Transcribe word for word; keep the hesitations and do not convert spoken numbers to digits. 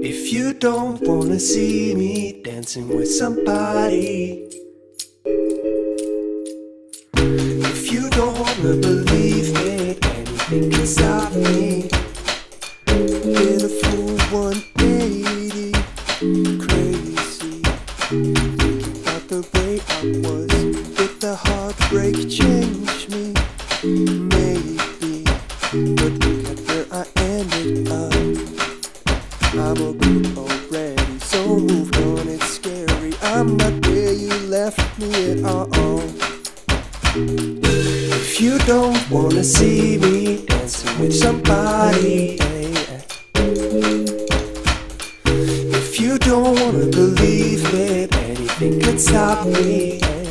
If you don't wanna see me dancing with somebody, if you don't wanna believe that anything can stop me, been a full one eighty, crazy, thinking about the way I was. Did the heartbreak change me? Maybe, but look at where I ended up. I'm a bit already, so moved on, it's scary. I'm not where you left me at all. If you don't wanna see me dancing with somebody, if you don't wanna believe that anything could stop me,